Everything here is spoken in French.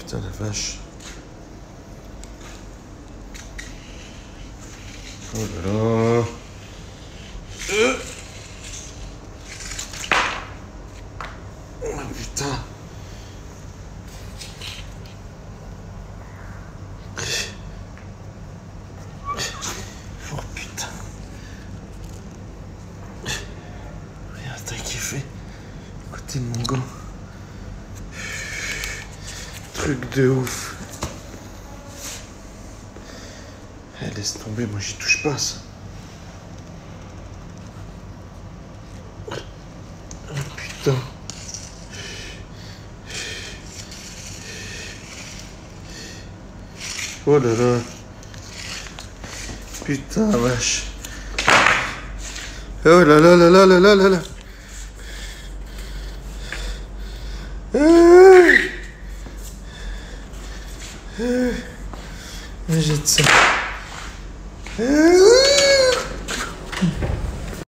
Putain la vache. Oh là là. Oh putain. Oh putain. Regarde ce qu'il fait. À côté de mon gant. Truc de ouf. Eh, laisse tomber, moi j'y touche pas ça. Oh putain. Oh là là. Putain vache. Oh là là là là là là là là. Jette ça.